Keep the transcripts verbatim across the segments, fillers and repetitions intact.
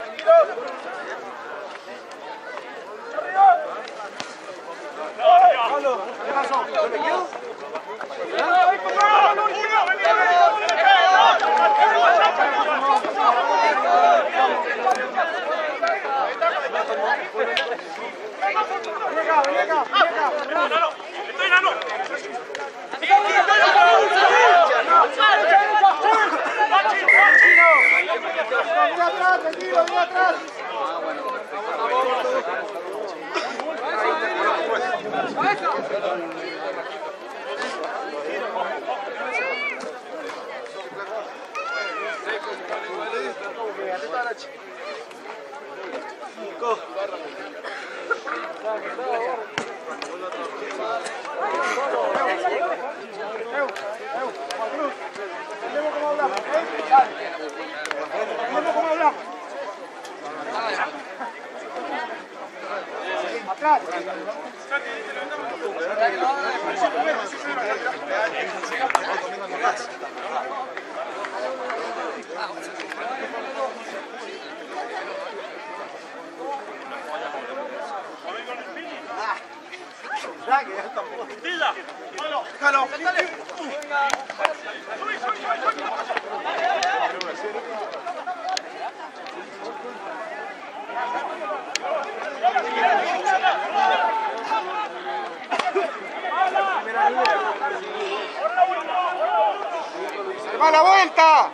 ¡Va la vuelta!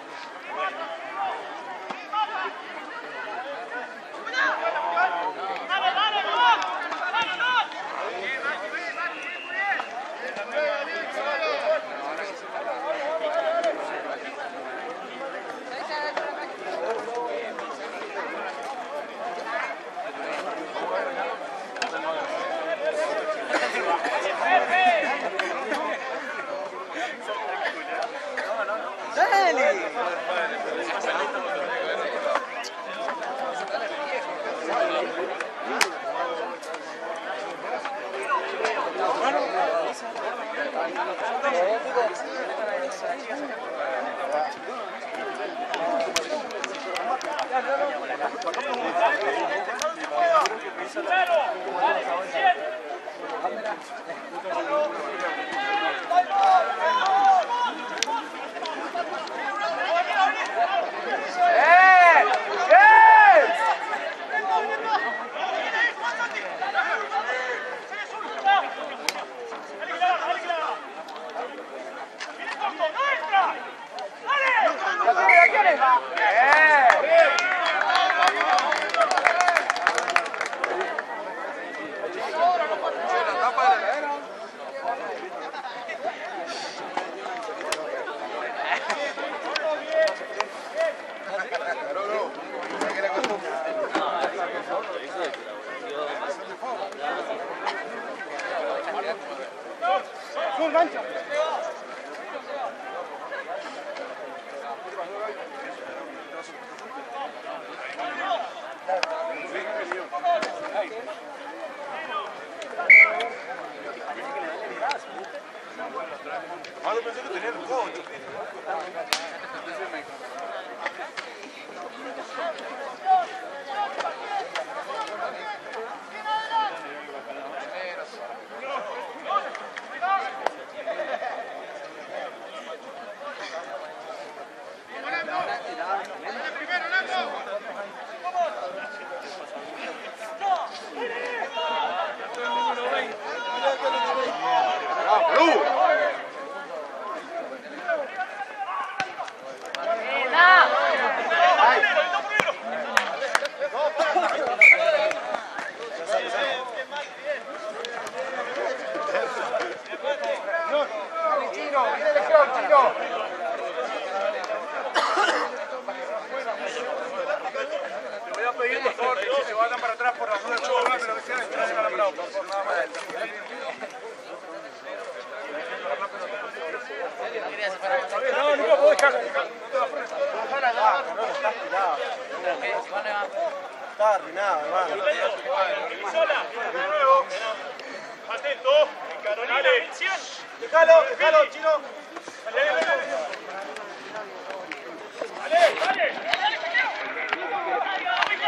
Está arruinado, hermano. Atento. Carolina, Déjalo, déjalo, Chino. Dale, dale.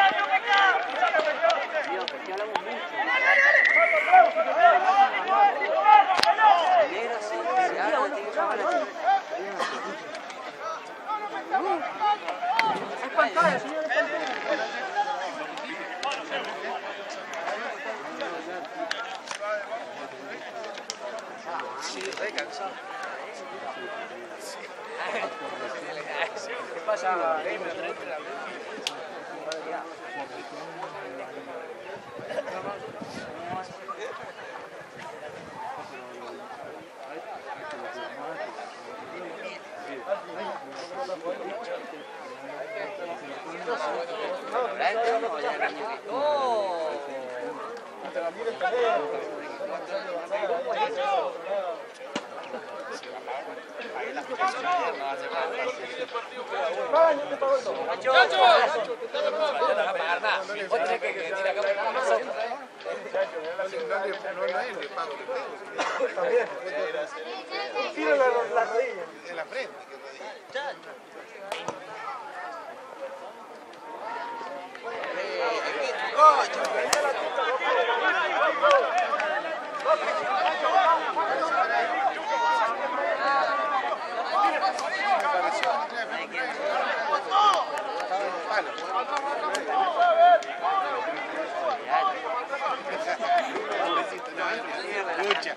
En la frente. Lucha.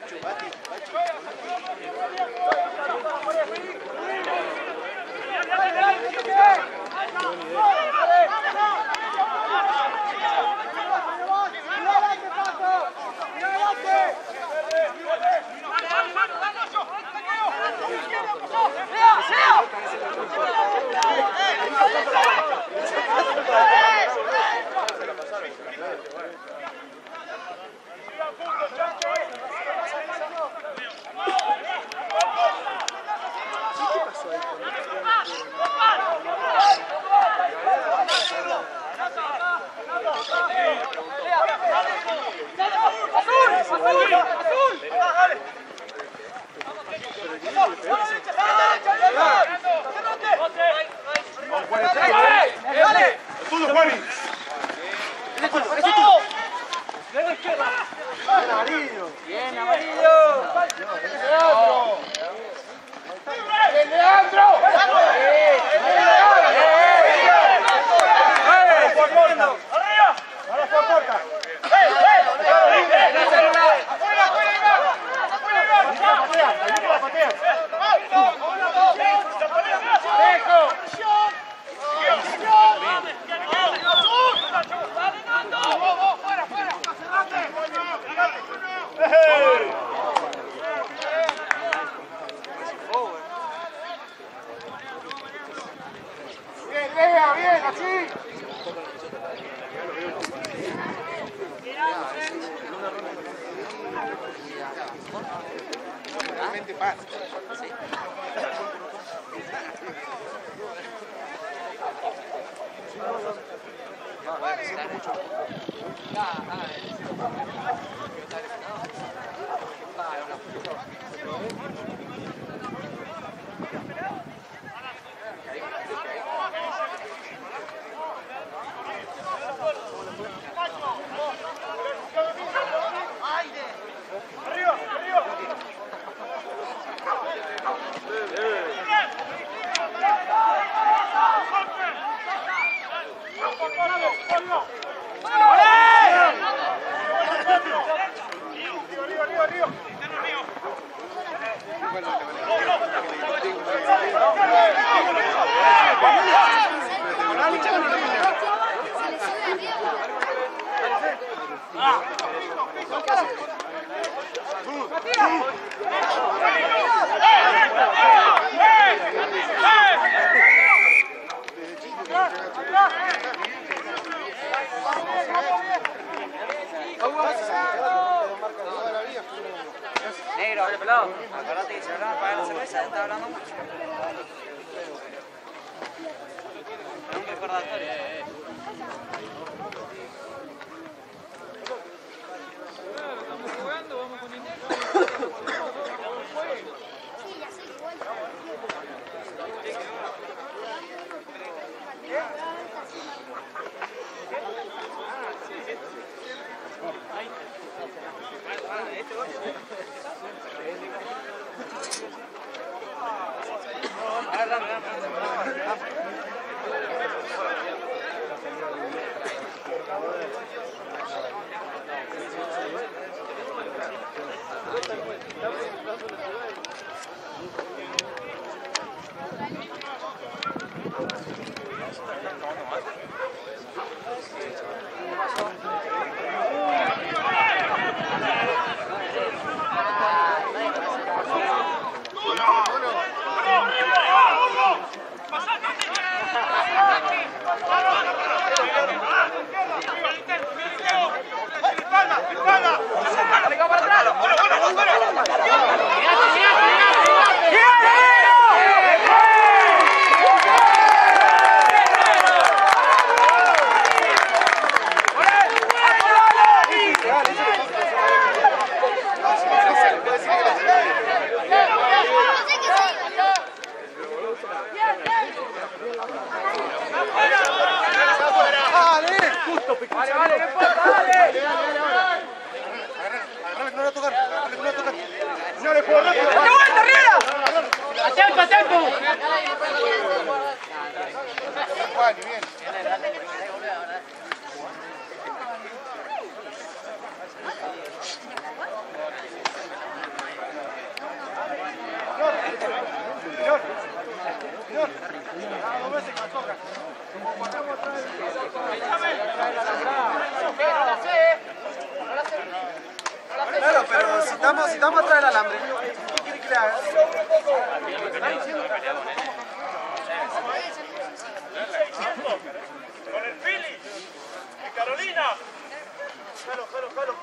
Bien, amarillo. ¡Leandro! Bien, Lea, bien, así. Realmente pasa. Negro, abre pelado. Acordate que se hablaba para la cerveza, está hablando mucho. Es un recordatorio. Estamos jugando, vamos con dinero. Sí, ya sé, igual. Gracias. Justo, Picucho. Vale, vale, no importa, dale. Agarrale, que no la tocar. Agarrale, que no la tocar. No le puedo rápido. ¡Date vuelta, arriba! Atento, atento. Juan, y bien. Señor. Señor. Dos veces con toca. Claro, pero si estamos, si estamos atrás del alambre, ¿qué quiere que le haga? Con el Philly. Y Carolina. Jalo, jalo, jalo.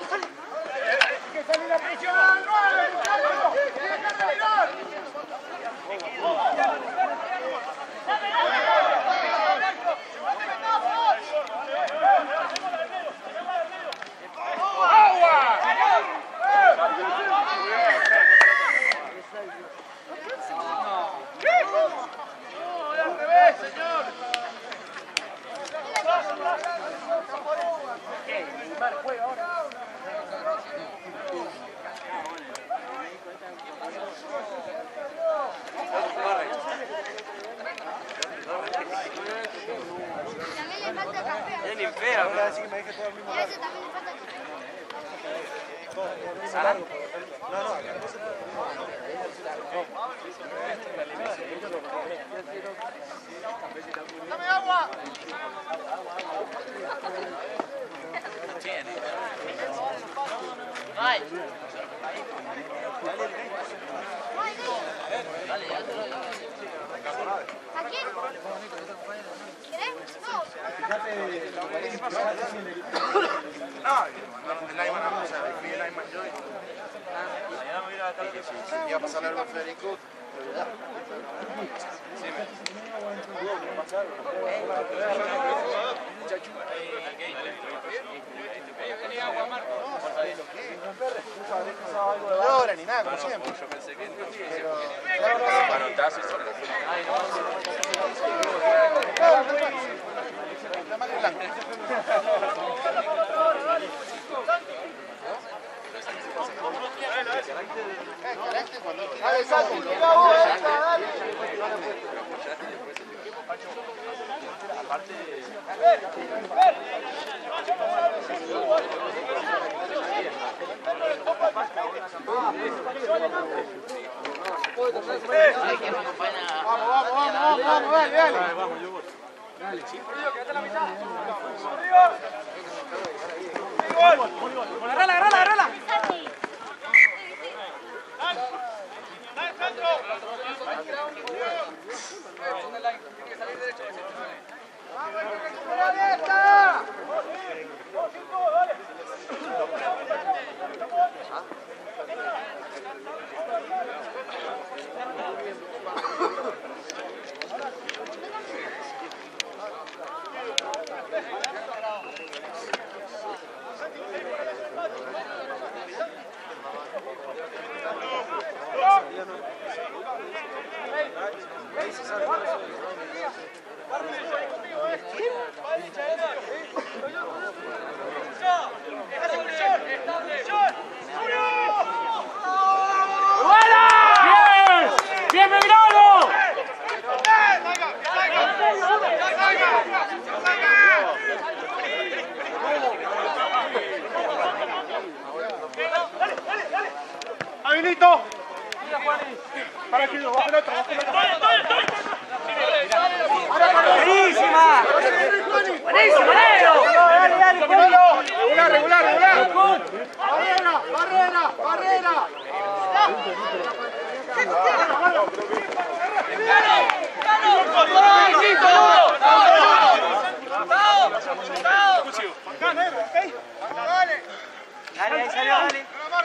También le falta café. Es ni feo. Ahora decir que me deje todo el mismo Y a ese también le falta café. ¿Sala? No, no, acá no se ¡Dame agua! Ay. ¿A quién? ¿Querés? No. No, el Ayman, o sea, el Ayman yo. Iba a pasarle algo a Federico. No llora ni nada, como siempre. Pero... Manotazo y sobre. La mano blanca. Vamos, vamos, vamos, vamos, dale, dale. Agarrala, agarrala, agarrala. ¡Bien, Belgrano! ¡Habilito! Para que lo baje el otro, baje el otro. ¡Buenísima! ¡Buenísima, negro! ¡Dale, dale, Regular, regular, regular. Barrera, barrera, barrera. Dale, ahí salió, dale.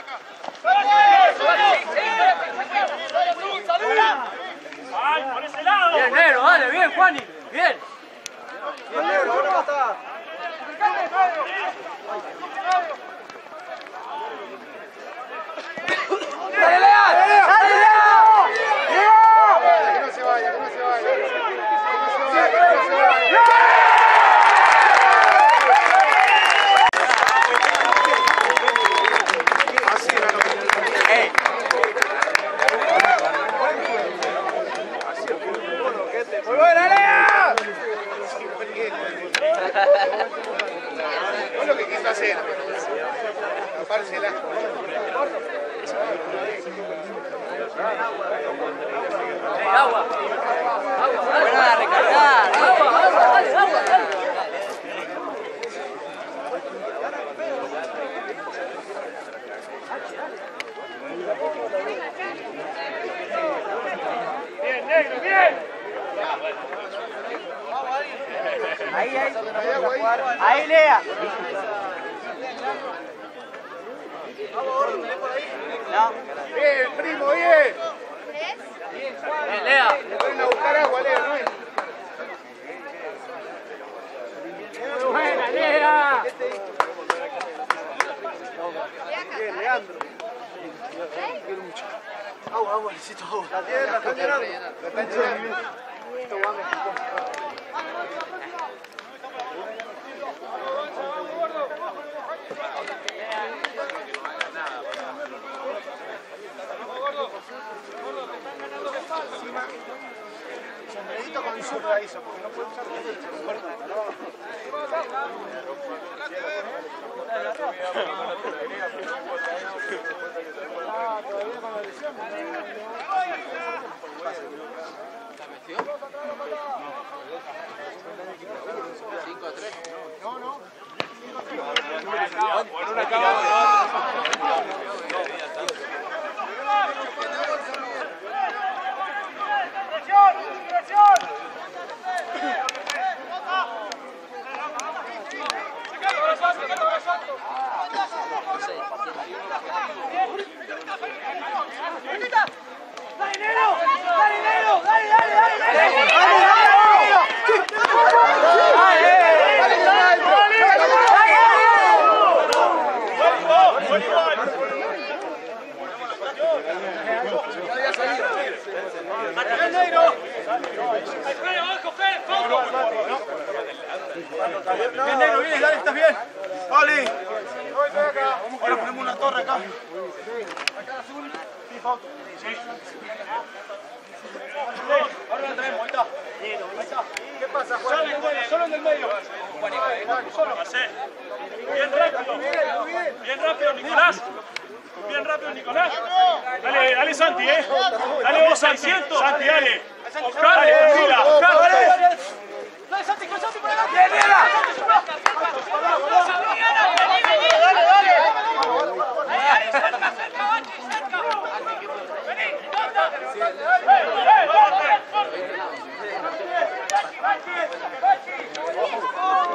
¡Ay, por ese lado! Bien, negro, dale, bien, Juani. Bien. Bien, negro, ahora está. Tapársela. Tapársela. Agua. Bueno, a recargar. Agua, agua, dale, agua, dale. Bien, negro, bien. Ahí, ahí. Ahí, Lea. No. Bien, primo, bien. Bien, Lea. Pueden a buscar agua, Lea, ¿no es? Buena, Lea. Bien, Leandro. Agua, agua, necesito agua. La tierra, la están llenando. La están llenando. Esto va a México. Sombrerito con zurda hizo, porque no puede usar Ah, todavía con la lesión. cinco a tres. No, no. Por una cámara. Bien, negro, bien, dale, estás bien. Oli. Ahora ponemos una torre acá. Acá azul. Sí, foto. Sí. Ahora la traemos, ahí está. Ahí está. ¿Qué pasa, Juan? Solo en el medio, solo en el medio. Pasé. Bien rápido. Bien rápido, Nicolás. Bien rápido, Nicolás. Dale, dale, Santi, eh. Dale vos, Santi. Santi, dale. Oscar, dale, tranquila. Oscar, dale. Dale, Santi, con Santi por adelante. ¡Bien, nena! ¡Dale, dale! ¡Ahí, ahí, cerca, cerca, Bachi, cerca! ¡Vení, anda! ¡Eh, fuerte, fuerte! ¡Bachi, Bachi, Bachi!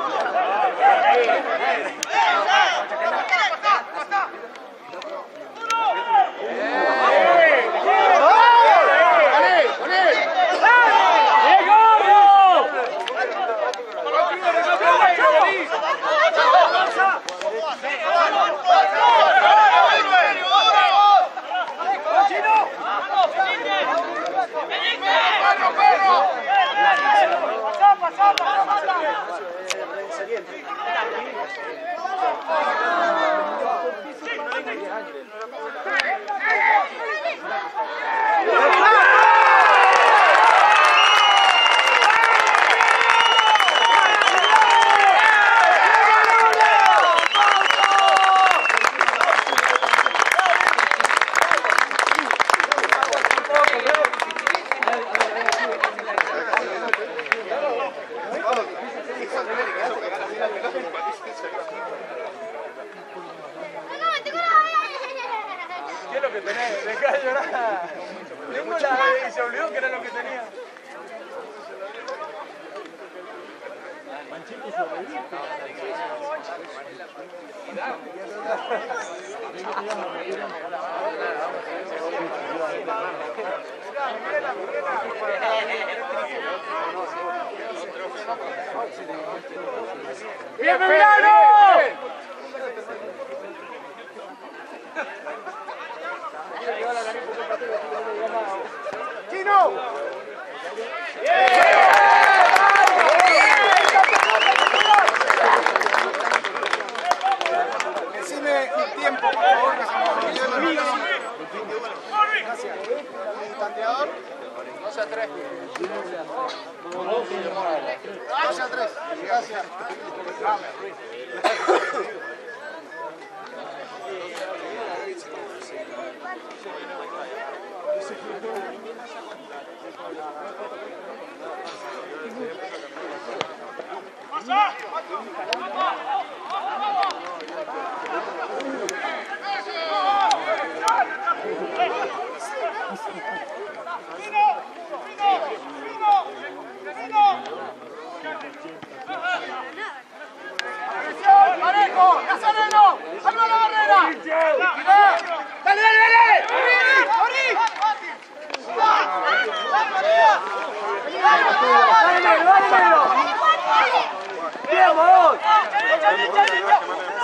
¿Qué es lo que tenés? Dejá de llorar. Tengo la y se olvidó que era lo que tenía. ¡Bien, Milano! ¡Chino! Decime un tiempo, por favor, que se nos olvidó. Gracias. ¿Tanteador? dos a tres. dos a tres. Gracias. Nico! ¡Nazareno! ¡Salva la barrera! ¡Dale, dale, dale! ¡Abrí! ¡Dale, dale! ¡Bien, vos! ¡Derecha, derecha, derecha!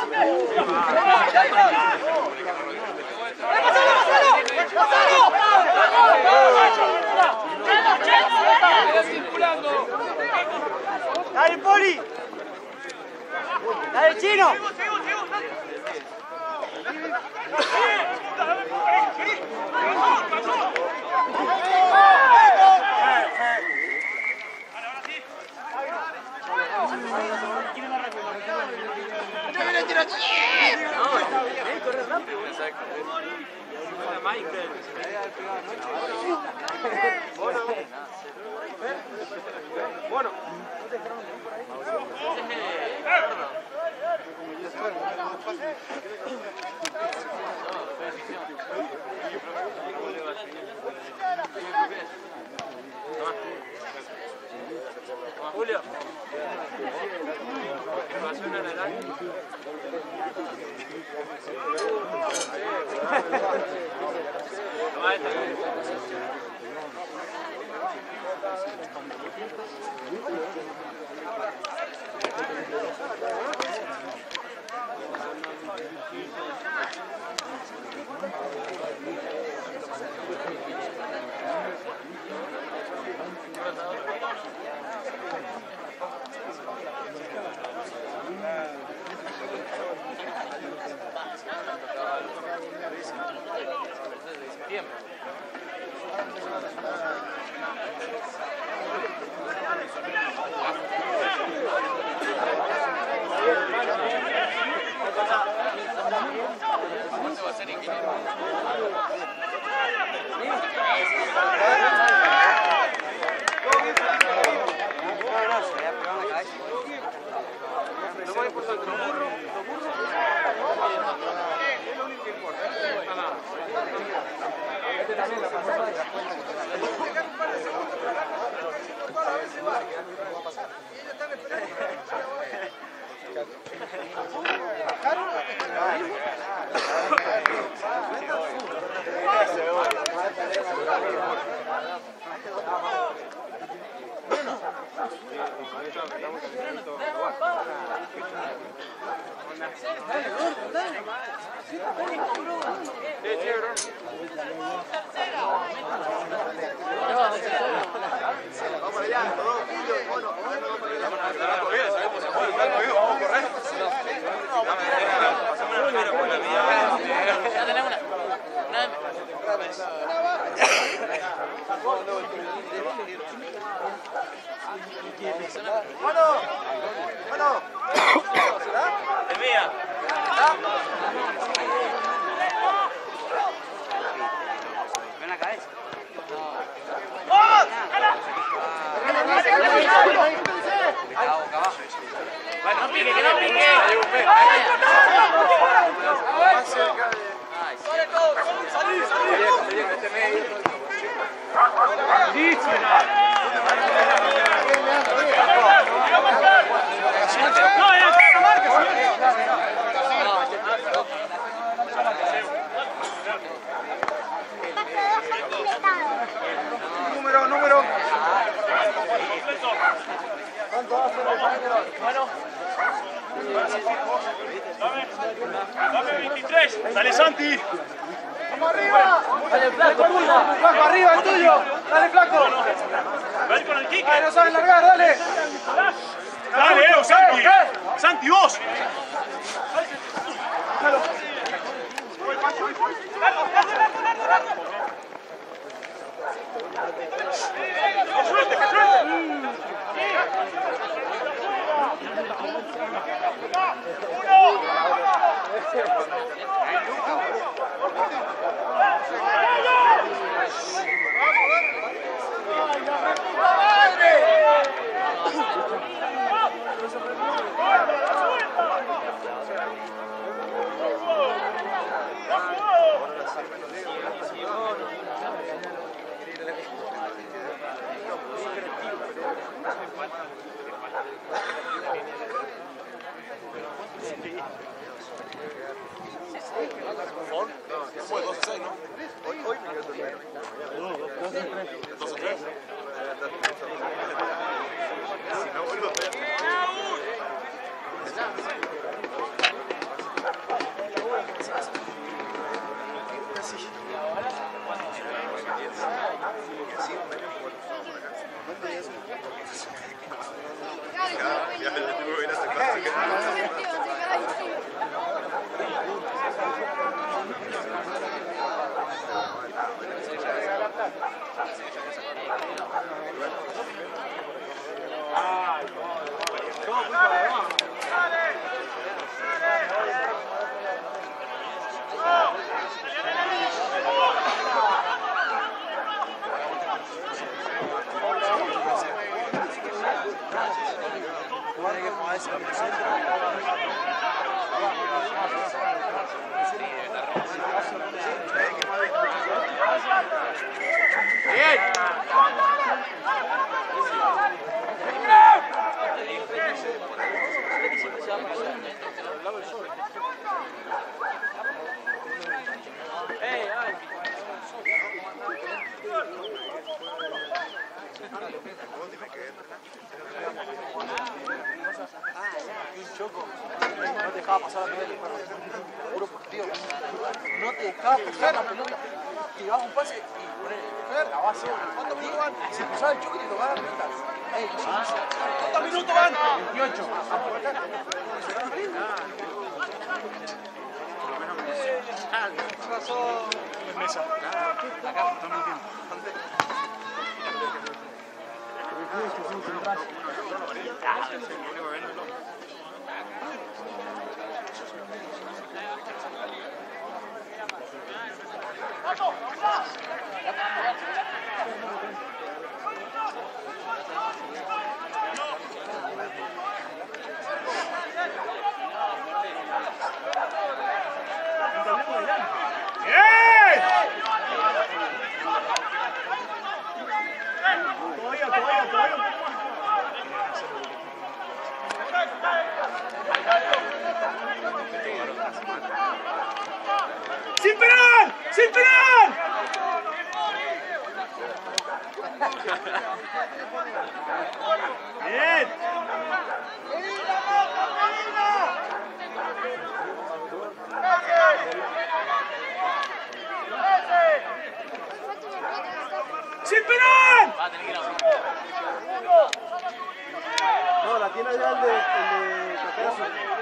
¡Dale, Poli! ¡Dale, Chino! Bueno. Julio. Bueno, bueno. Es mía. Ven acá, ¿eh? ¡Vamos! Cuidado, boca abajo. Bueno, no pique, que no pique. Salí, salí. Este medio. Número, número. Bueno. Dame veintitrés. Dale, Santi. ¡Vamos arriba! ¡Dale, flaco, puta! ¡Flaco, arriba, el tuyo! ¡Dale, flaco! Ven con el kick. ¡Ay, no sabes largar, dale! Dale, Evo, Santi. Santi, vos. ¡Que suelte, que suelte! ¡Madre! Fue dos a seis, ¿no? Hoy, hoy me quedo primero. dos a tres. Si no vuelvo a perder. Ya me tengo que ir a sacar. No te dejaba pasar la pelota, puro positivo. No te dejaba pasar la pelota. Tirabas un pase y poner la base. ¿Cuántos minutos van? Se cruzaba el choque y te tocaba la pelota. ¿Cuántos minutos van? veintiocho. Razón. Mesa. Acá, no me entiendo. ¡Sin penal! ¡Sin penal! Bien. ¡Sin penal! No, la tiene allá el de, el de Capeazo.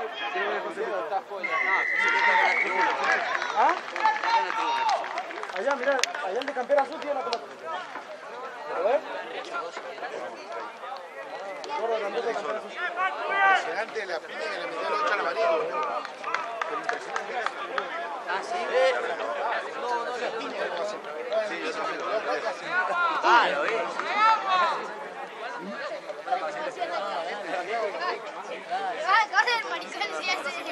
¿Ah? Allá, mira, allá el de Campera Azul tiene la pelota. ¿Lo ves? Gordo, grandote de Campera Azul. Impresionante la piña que le metió el ocho al amarillo. Ah, sí. No, no, la piña que pasa. Sí, yo también lo veo. Ah, lo vi. Ah, corre el maricón si hace.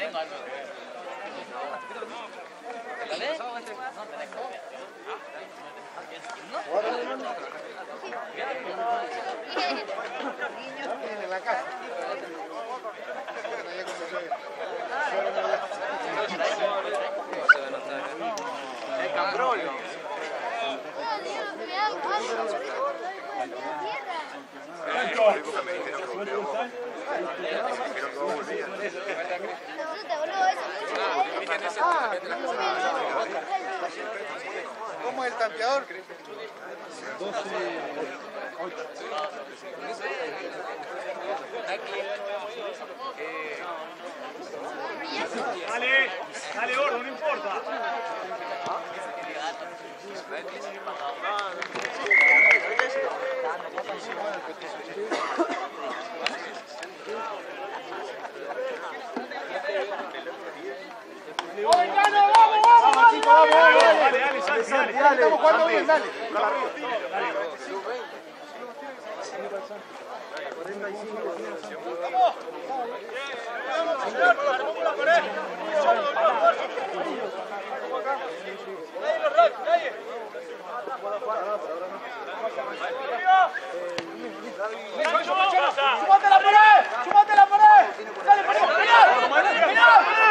¿Tenés? No tenés copia. En la casa. El Cambrolio. No, Dios, me da algo. Tierra. La fruta, boludo, eso. Ah, ¿cómo es el tanteador? Dale, dale gordo, no importa. ¡Vamos, vamos, vamos! Chicos, vamos, vamos, Dale, dale. dale, Santi, Dale, dale. estamos jugando bien, dale. ¡Súmate la pared! ¡Súmate la pared! ¡Dale, pared! ¡Penal! ¡Penal!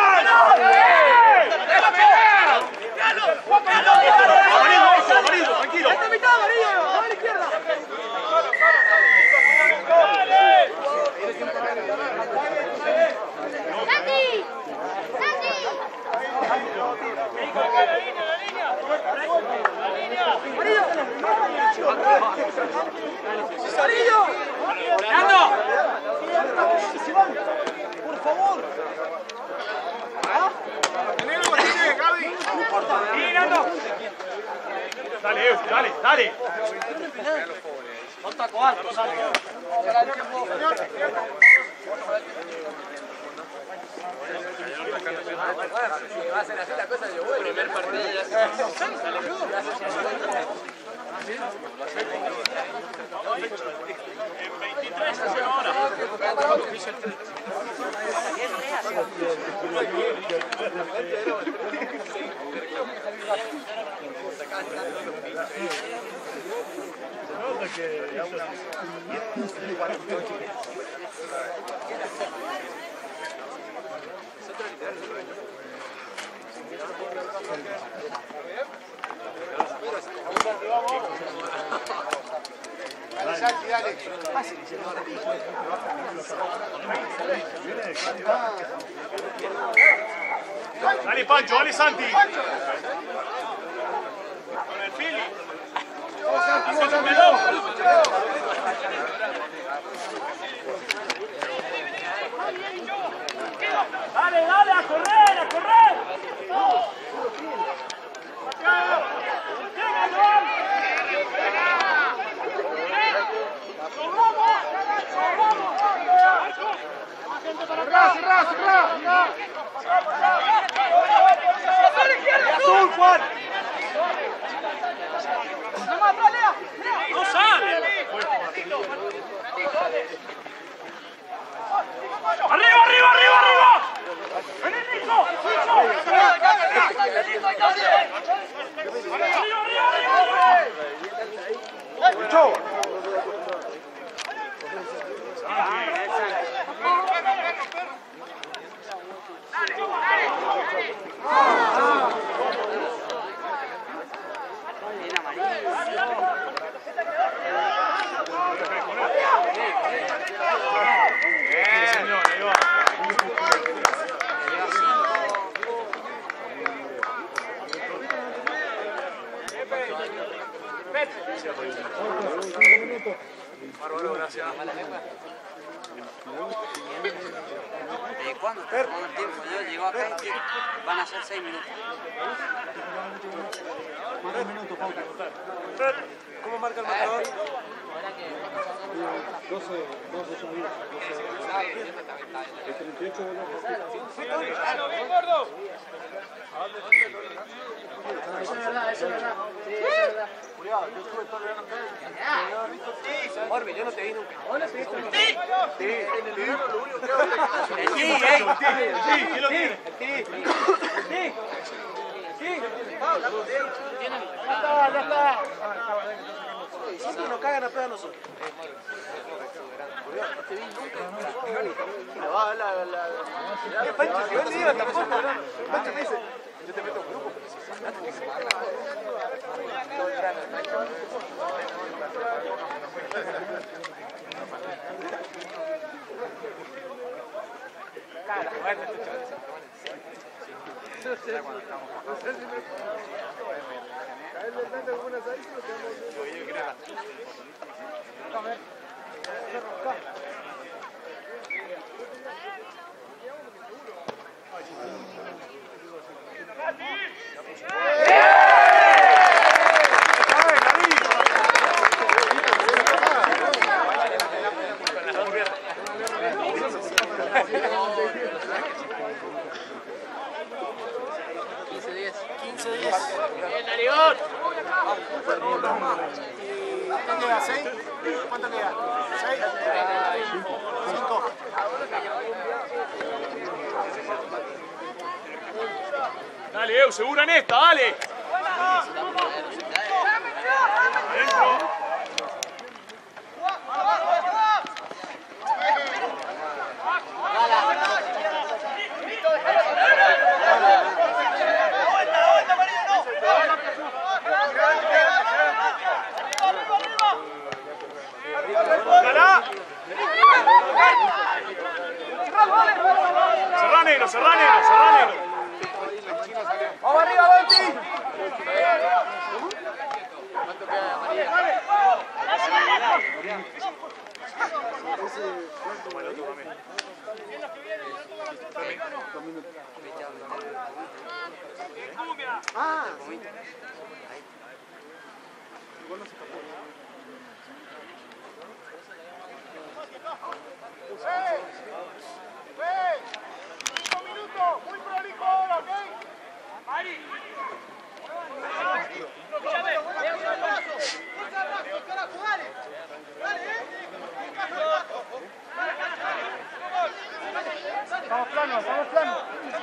Dale, Eus, dale, dale. No taco alto. Va a ser así la cosa, yo voy. El primer partido ya se En veintitrés hace ahora. Dale, Santi, dale. Dale, Pancho, dale, Santi. Con el Fili. Hacete un melón. Dale, dale, a correr, a correr. Llega, Joan. Cerrá, cerrá, cerrá. Azul, Juan. No sale. Arriba, arriba, arriba, arriba. Vení, Nico. Arriba, arriba, arriba. Escuchó. Bárbaro, gracias. ¿De cuándo? ¿Cuándo el tiempo? Yo llego acá y van a ser seis minutos. ¿Cómo marca el marcador? doce, doce son bien. El treinta y ocho de la ¡Bien, gordo! Eso es verdad, eso es verdad. Sí, eso es verdad. Cuidado, yo estuve todo el verano acá. Orbe, yo no te vi nunca. ¿Dónde te viste? Sí, en el verano lo único que hago es la El sí, ey. Sí, ¿quién lo tiene? Sí. Sí. Ya está, ya está. Nosotros nos cagan a pedo a nosotros. No te vi nunca. La, la, la, ¿Qué Pancho? Si él iba tampoco, ¿no? Pancho me dice, yo te meto en grupo, pero si se mata, que se mata. Todo el grano, Cara, bueno, este chaval se pone. No sé cuando estamos. No sé si me. A él le mete como una salsa, yo yo creo. A ver. quince diez. quince diez. Bien, Narigón. ¿Cuánto queda? ¿seis? ¿Cuánto queda? ¿seis? cinco. Dale, Eu, segura en esta, dale. Adentro. ¡Ojalá! Cerrá negro, cerrá negro, cerrá negro. ¡Vamos arriba, Banti! Ah, ¡Cinco minutos! ¡Muy prolijo ahora, ok! Mari. Vamos plano, vamos plano.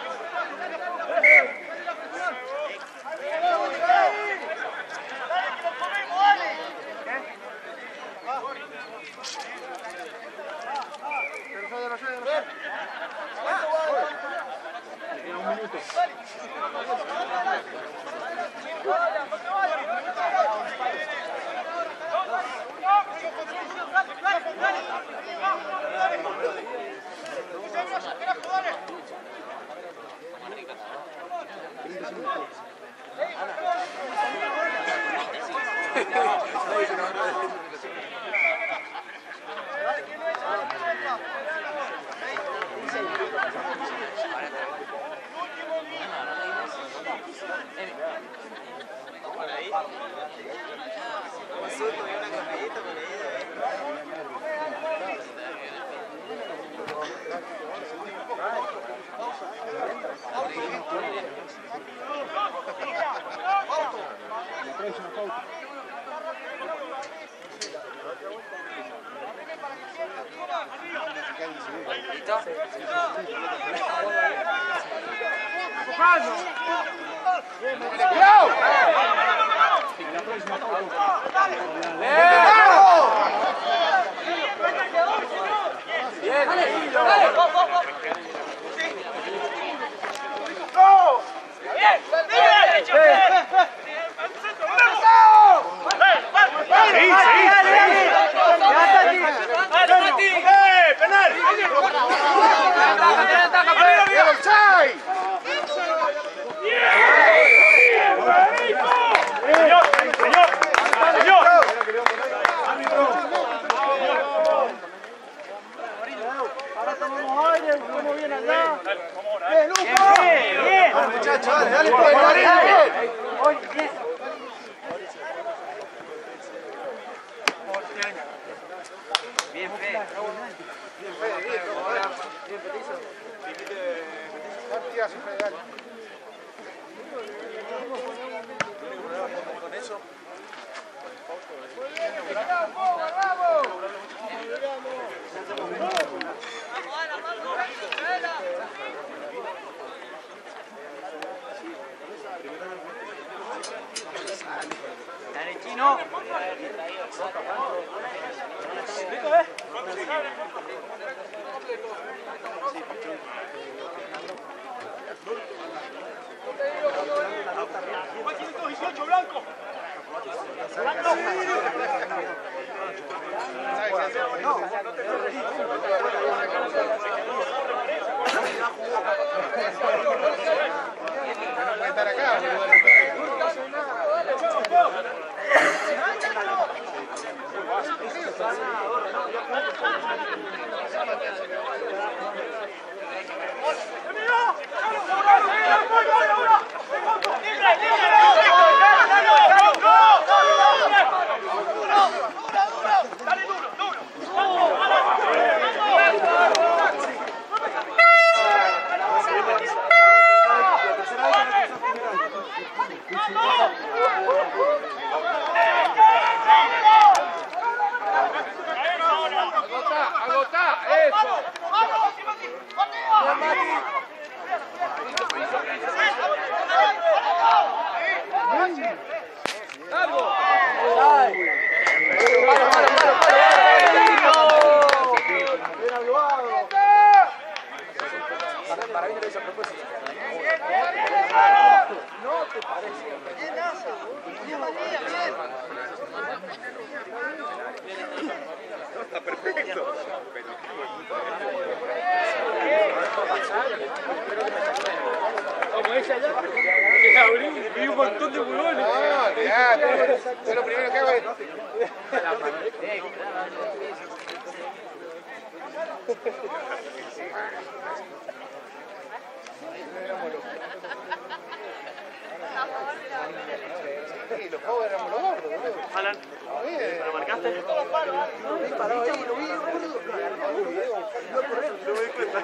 Dale, Chino. dieciocho blanco. Vi un montón de bulones. No, ya, yo lo primero que hago es... Sí, los jóvenes éramos los gordos, boludo. Alan, ¿lo marcaste? Me parado ahí, lo vi, boludo. No, por él. No me di cuenta.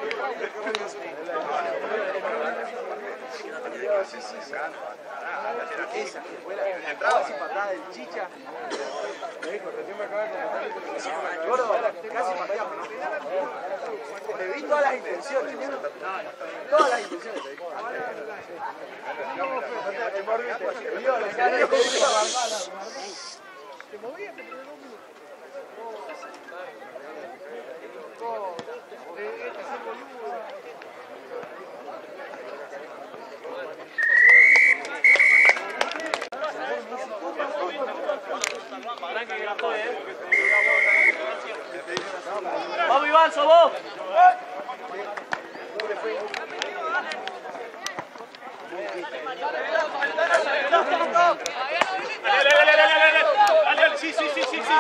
Sí, sí, sí. Esa, fue la casi patada del Chicha. Me dijo, recién me acaba de comentar. Gordo, casi pateamos, ¿no? Le vi todas las intenciones. Todas las intenciones. Se movía, pero no mucho. Vamos Iván, sos vos. Dale, dale, dale, dale, dale. Dale, dale, sí, sí, sí, sí, sí.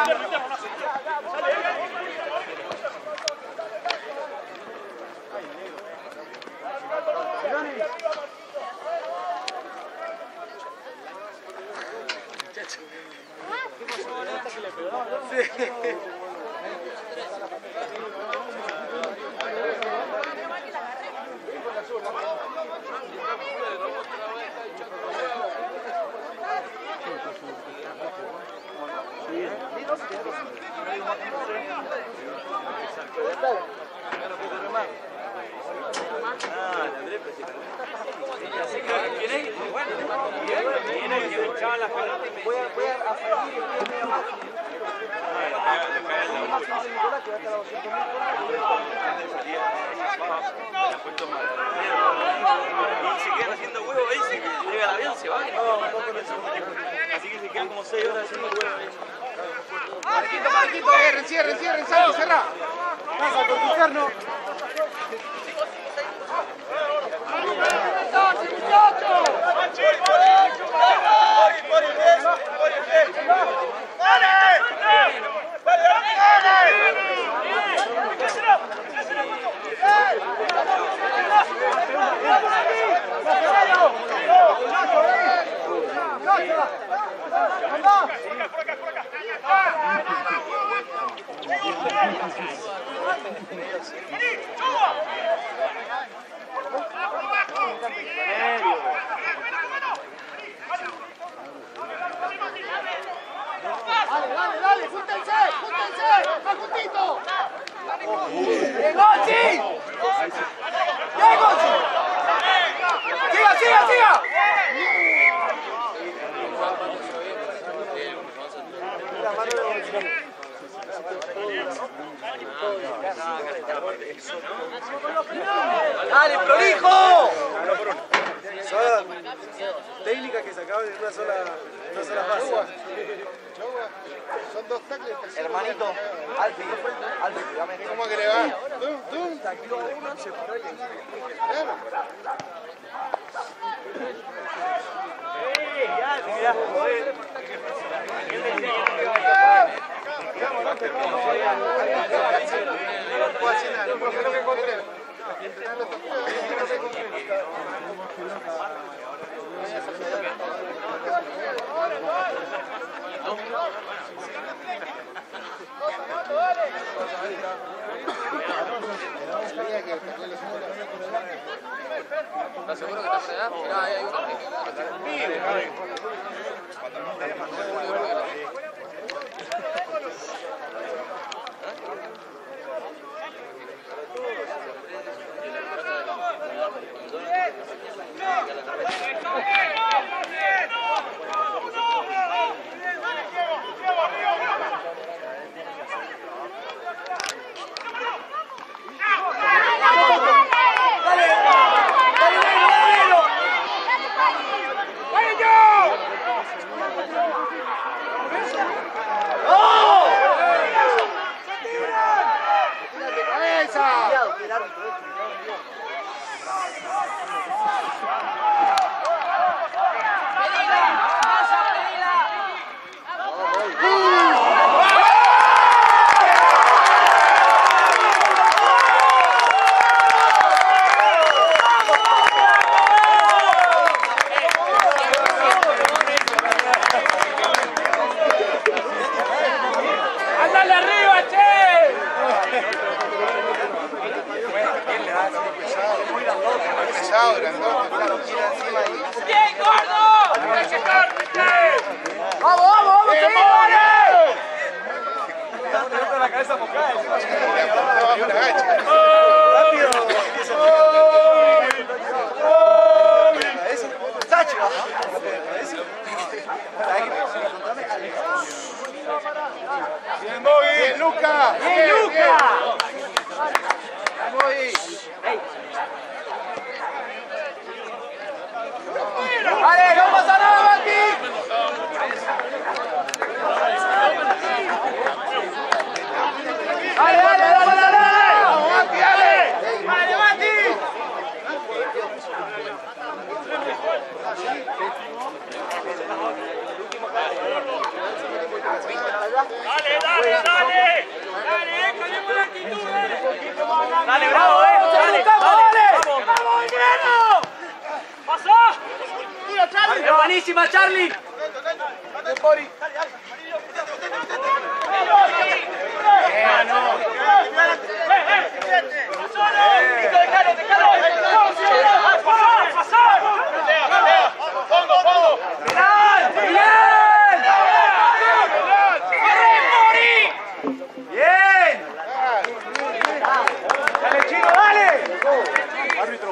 Voy a, voy a salir y media más. Y se quedan haciendo huevos ahí, se llega el avión, se va. Así que se quedan como seis horas haciendo huevos ahí. Marquito, Marquito, cierren, cierren, cierren, Santi, cerrá. Pasa por tu carno. Dale, dale, dale, júntense, júntense, más juntito. ¡Bien, Gonzi! ¡Bien, Gonzi! ¡Siga, siga, siga! ¡Dale, prolijo! Son técnicas que se acaban en una sola, una sola fase. Son dos tacles. Hermanito, Alfi, Alfi, dame. ¿Cómo que le va? Tum, tum, tacleó a uno, se paró y ¿Estás seguro que está por allá? Mirá, ahí hay uno. ¡Vaya yo! pesado, grandote, claro, tira encima ahí. ¡Bien, gordo! ¡Vamos, vamos, vamos! Con la cabeza mojada, encima. Debajo la gacha. ¡Rápido! ¡Sacho! Bien, Bobby. Bien, Luca. ¡Bien, Luca! ¡Vale, no pasa nada, Mati! ¡Dale, dale, dale, dale! ¡Vamos, Mati, dale! ¡Dale, Mati! Dale, dale, dale. ¡Dale, cambiemos la actitud! Dale, bravo, eh. Dale, ¡Vamos, dale. dale! Vamos. ¡Vamos, Guillermo! ¡Pasó! Es buenísima, Charlie. ¡Fondo, fondo! ¡Bien! ¡Dale, Chino, dale! Árbitro.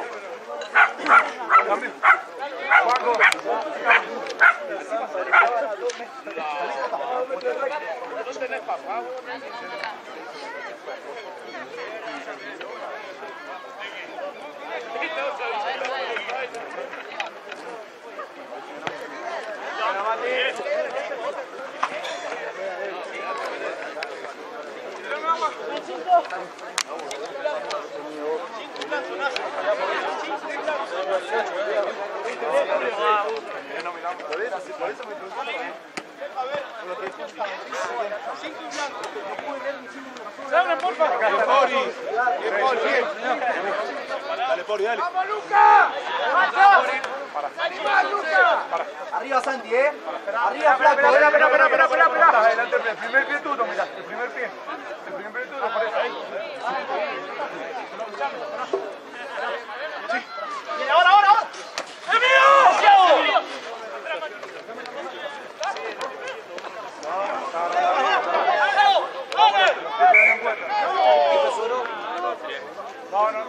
¡Abran, porfa! Bien, Pori. Bien, Pori, bien. Dale, Pori, dale. ¡Vamos, Luca! ¡Pasa! ¡Animal, Luca! Arriba, Santi, ¿eh? Arriba, Espera, flaco. espera, espera, espera, espera, espera, espera. Adelante, el primer pie tuyo, mira, el primer pie. El primer pie tuyo, por eso, ahí. ¡Viene ahora, ahora, ahora! No, no.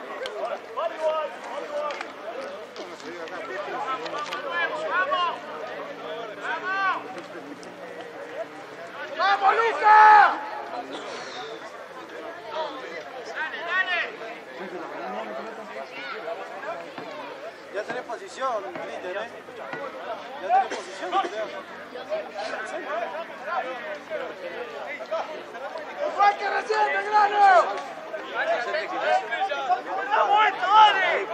¡Vamos, Luca! Ya tenés posición, Cristian, ¿eh? Ya tenés posición. ¡Saque recién, Belgrano! ¡Vamos, esto, dale!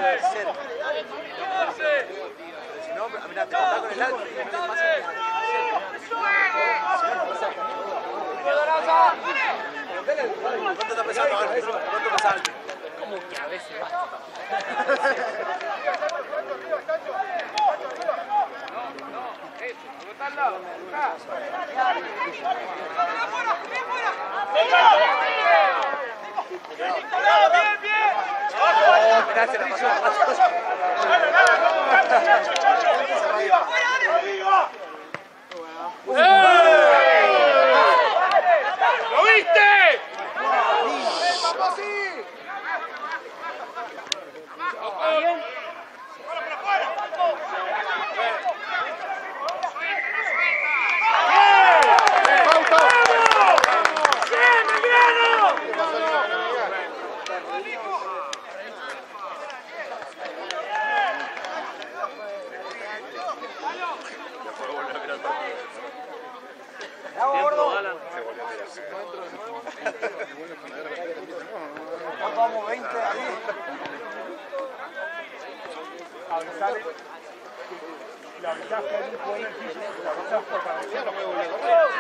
Si no, mirá, te contás con el alto y después pasa. ¿Cuánto está pesando, árbitro? ¿Cuánto pesa, árbitro? Como que a veces ¡Bien, bien! Mirá, se la pasó. ¿Lo viste? ¡Vamos, sí! Vamos, veinte ahí. Avanzale. La ventaja es un jugador en piso. La ventaja para vencer no puede volver.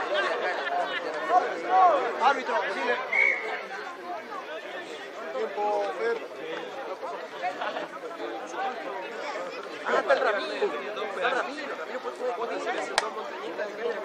Árbitro, sigue. Tiempo, Fer. Ah, está el Ramiro. Está el Ramiro. Ramiro puede jugar cuatro veces. Dos montañitas de cancha.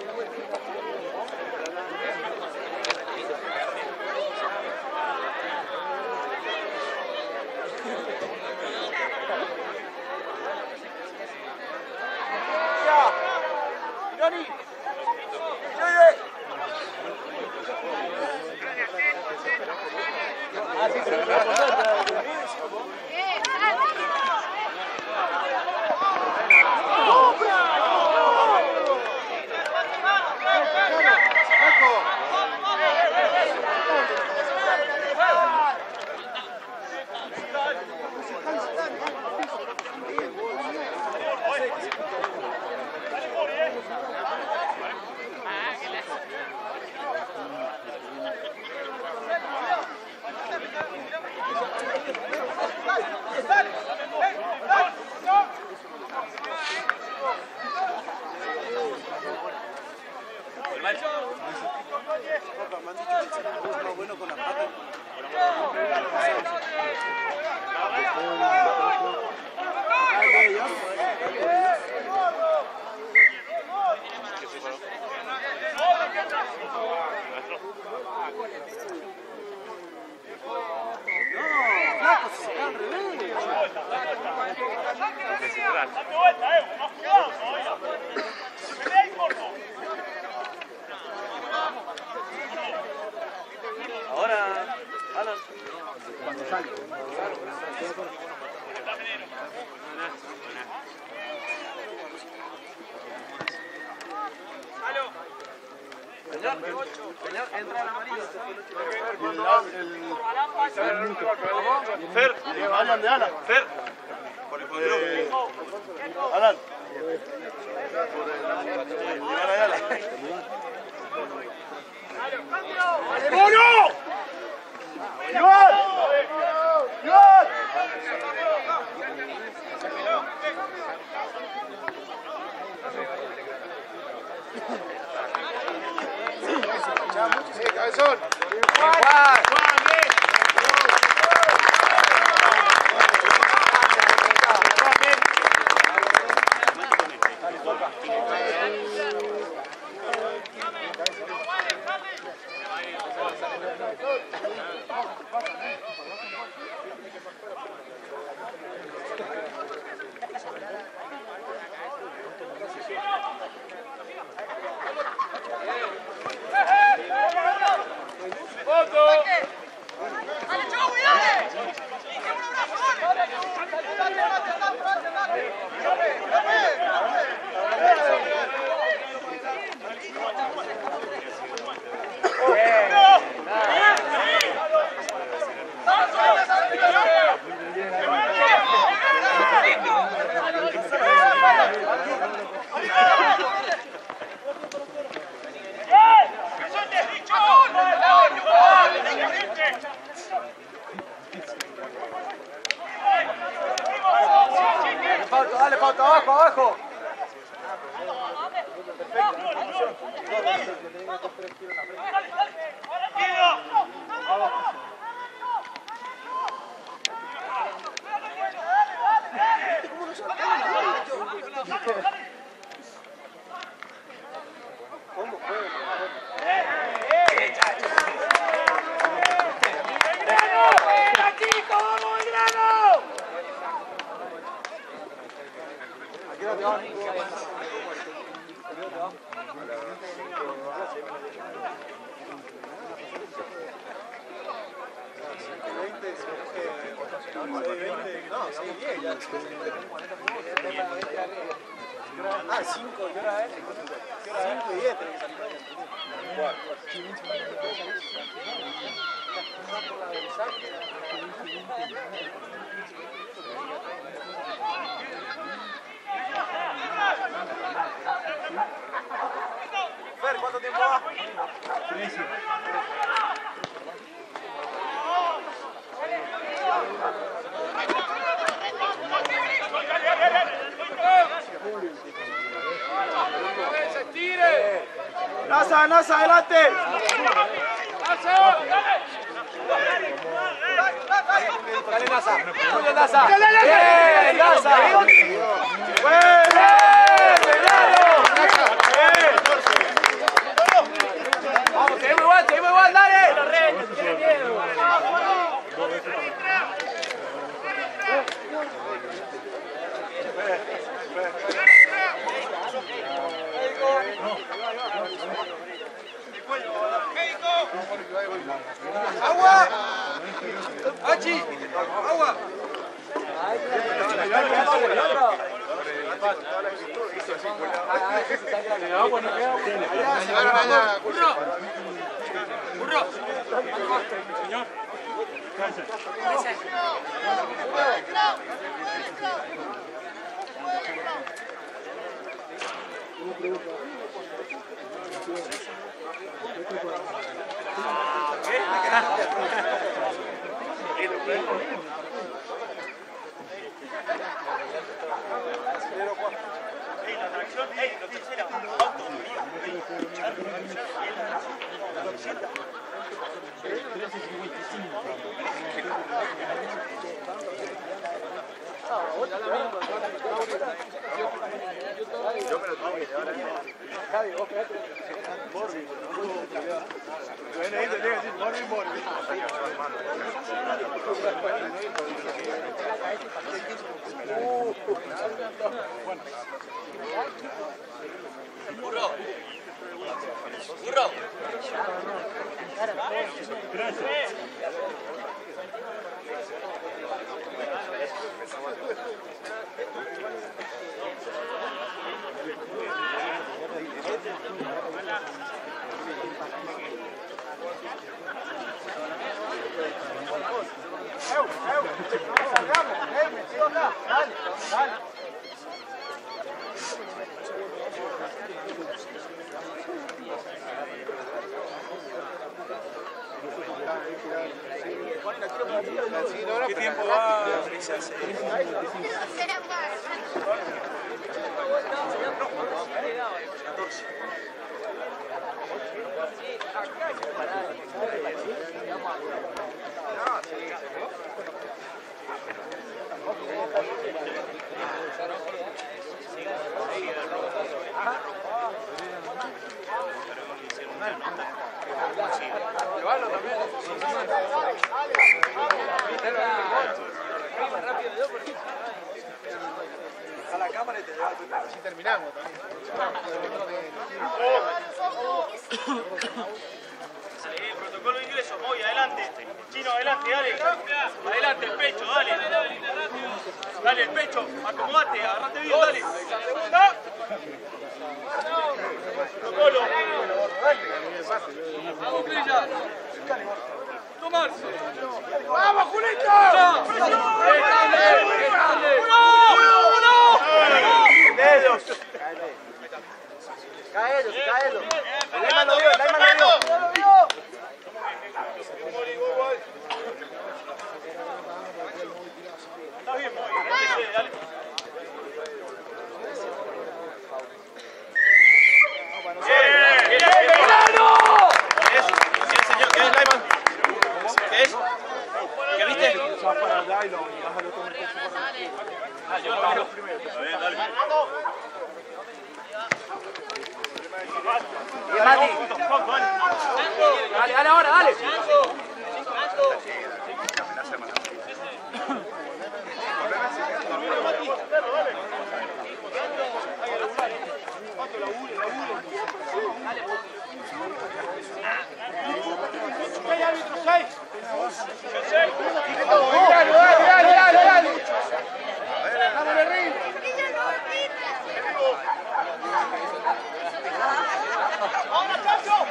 Date vuelta, eh. Más jugado todavía. Pelea y corto. Ahora, Alan. Cuando sale. Señor, señor, entra el amarillo. Fer, Alan de Alan. Fer. Por el control. Alan. Alan, Alan. ¡Mono! ¡Iván! ¡Iván! Sí, cabezón. Juan. Pauta, dale, pauta, abajo, abajo. Ah, cinco, ¿qué hora es? cinco y diez tenés que salir. Fer, ¿cuánto tiempo va? Nasa, Nasa, adelante. Dale, Nasa. Muy bien, Nasa. Bien, Nasa. Vamos, seguimos igual, seguimos igual, dale. Tiene miedo. ¡Agua! ¡Hachi! ¡Agua! ¡Burro! ¡Burro! Señor. La tracción, ey, lo tercera, auto, Yo me lo tengo que llevar ahí. Javi, vos quedate. Morbi. Bueno, ahí te llega a decir Morbi, Morbi. Uh, Burro. Burro. Dale, dale. ¿Qué tiempo va? Llevarlo también. A la cámara y te lleva. Así terminamos Eh, protocolo ingreso, voy, adelante. Chino, adelante, dale. Adelante, el pecho, dale. Dale, el pecho, acomodate, agarrate bien, dale. Segunda. Protocolo. Vamos, Villa. Tomarse. ¡Vamos, Julito! ¡Dedos! Caelo, caelo. El Laiman lo vio, el Laiman lo vio. Está bien, muy bien, dale. ¿Qué es? ¿Qué viste? Para allá y lo obligamos al otro a meter su Ah, yo lo veo. Está bien, dale. Bien, Mati. Dale, dale ahora, dale. ¡Seis, árbitro, seis! Seis. ¡Dale, dale, dale, dale! ¡Dale, ¡Dame el ring! ¡Ahora, Chacho!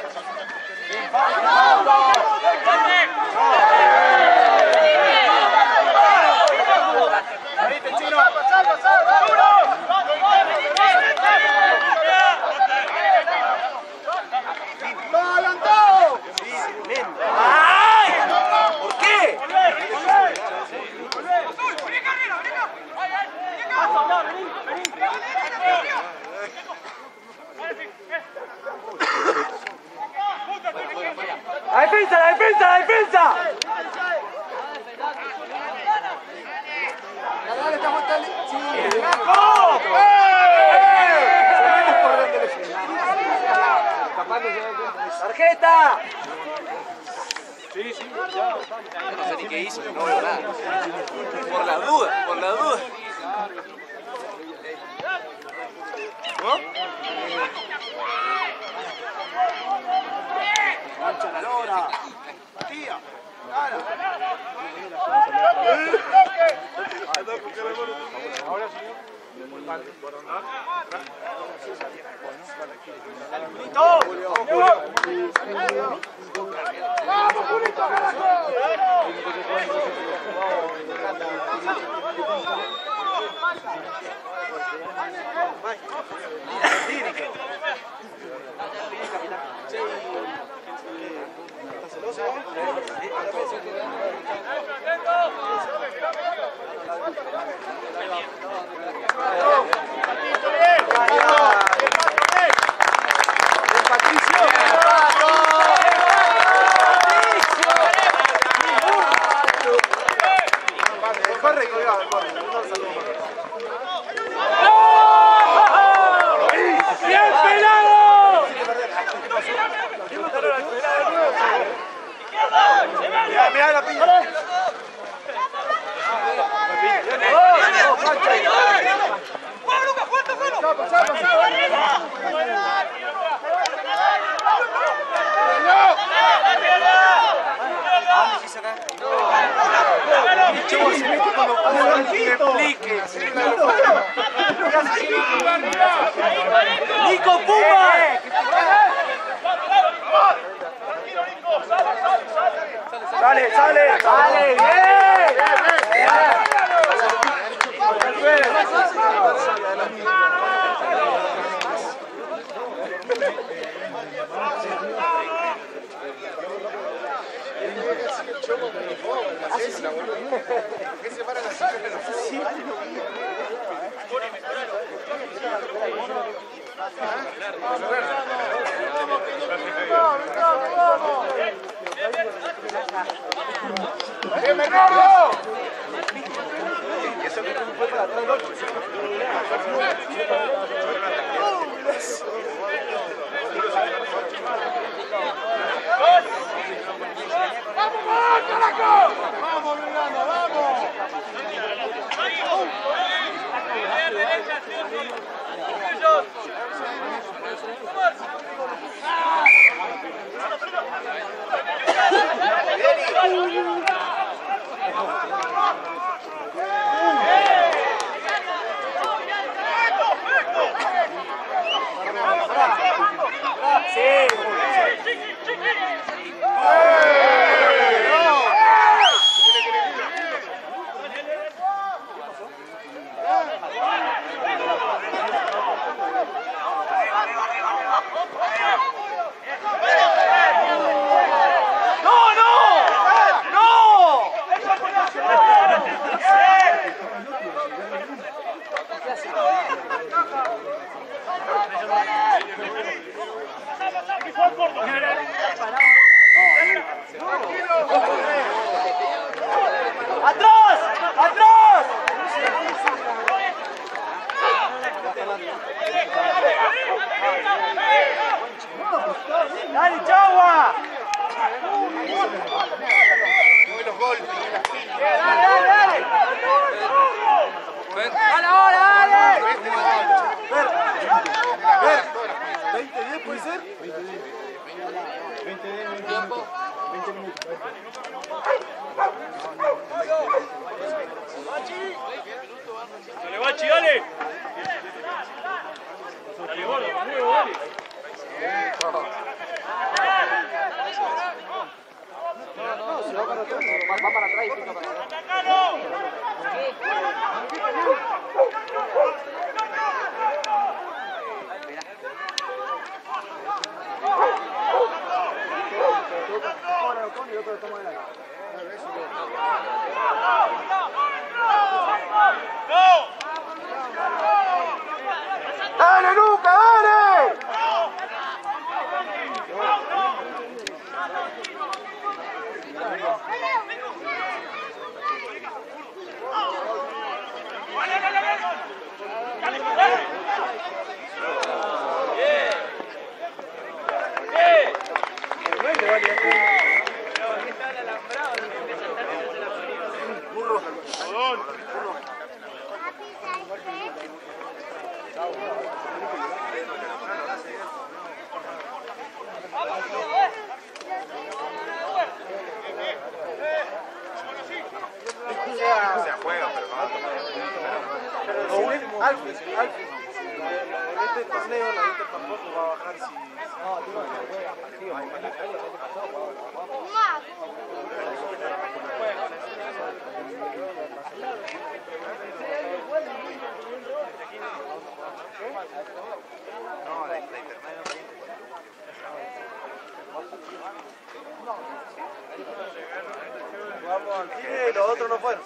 ¡Ahorita, Chino! ¡Salva, salva! ¡Va adelantado! ¡Ay! ¿Por qué? ¡La defensa, la defensa, la defensa! Dale, estamos tan... ¡Sí! ¡Blanco! ¡Tarjeta! Sí, sí, ya. No sé ni qué hizo, no veo nada. Por la duda, por la duda. ¡Mancha la lora! ¡Tía! ¡Cara! Ahora sí. ¡Julito! ¡Vamos, Julito, carajo! Corre, corre, corre. ¡Nico Puma! Sale, sale, sale, bien. ¡Bien, Bernardo! Eso que fue para atrás, ¿no? ¡Vamos, carajo! ¡Vamos, Bernardo, vamos! Derecha, ellos. ¡Atrás! ¡Atrás! ¡Dale, Chagua! Buenos golpes. ¡Dale, dale, dale! ¡Dale ahora, dale! Ver, ver. ¿veinte diez puede ser? veinte diez, veinte minutos. Dale, Bachi, dale. Dale, gordo, nuevo, dale. No, se va para atrás, va para atrás y pica para atrás. ¡Dale, Luca, dale! Se juega, pero no. Alfred, Alfred. Este torneo, la gente tampoco va a bajar si. No, digo, se juega partido. No, la internet no. Vamos al cine y los otros no fueron.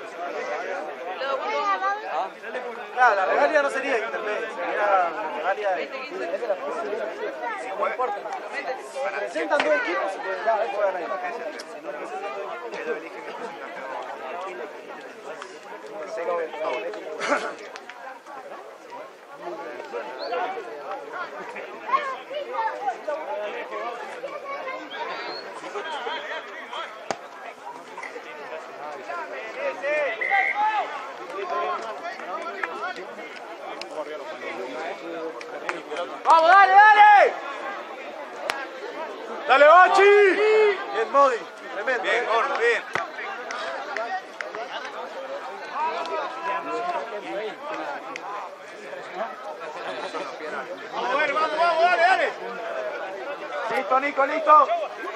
Claro, la regalia no sería internet, sería la regalia de... No importa. Si presentan dos equipos, se pueden dar, juegan ahí. ¡Vamos, dale, dale! ¡Dale, Bachi! Bien, Modi, tremendo. Bien, gordo, bien. Listo, Nico, listo.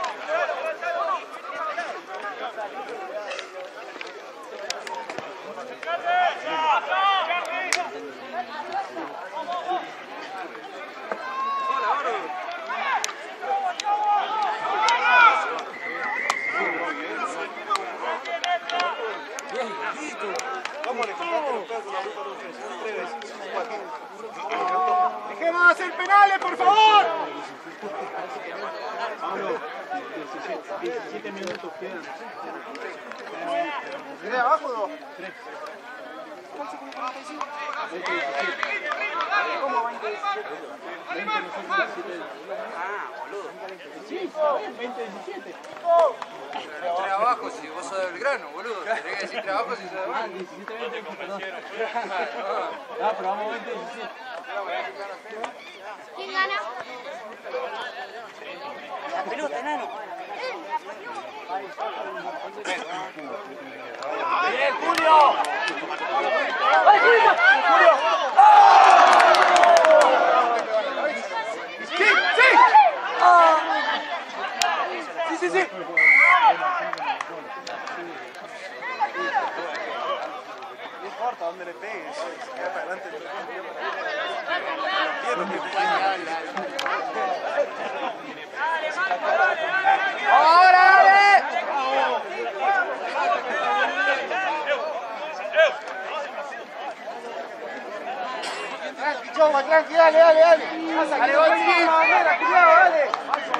¿Cómo le contaste los pedos con la ruta dos veces? Tres veces. Cuatro. ¡Dejemos de hacer penales, por favor! diecisiete minutos quedan. ¿Tiene abajo o no? tres. ¿Cómo veinte diecisiete? Ah, boludo. Sí, veinte diecisiete. Tres abajo si vos sos de Belgrano, boludo. Tenés que decir tres abajo si sos de Ah, Belgrano. diecisiete veinte, perdón. Ah, pero vamos veinte diecisiete. ¿Quién gana? La pelota, enano. ¡Bien, Julio! ¡Ay, Julio! ¡Julio! ¡Sí, sí! ¡Sí, sí, sí! No importa dónde le pegues, se queda para adelante. ¡Ahora, dale! Tranqui, Choma, tranqui, dale, dale, dale. Dale, Golchi. Bandera, cuidado, dale.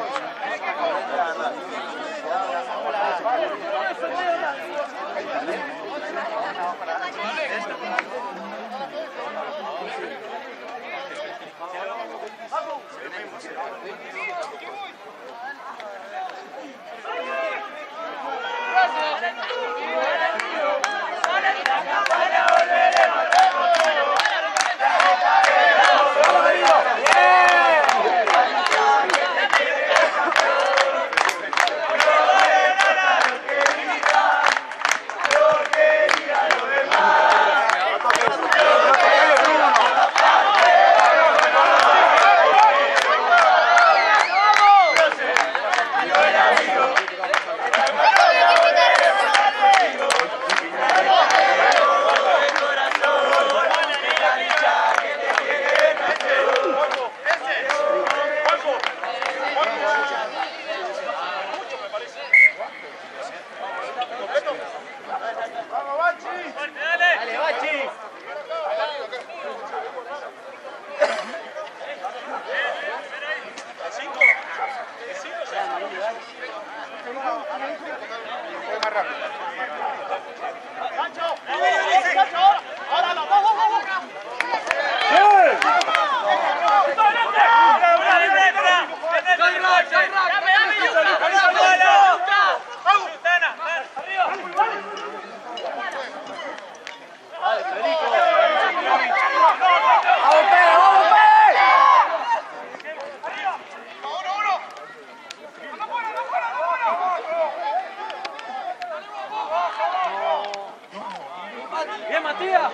Bien, Matías.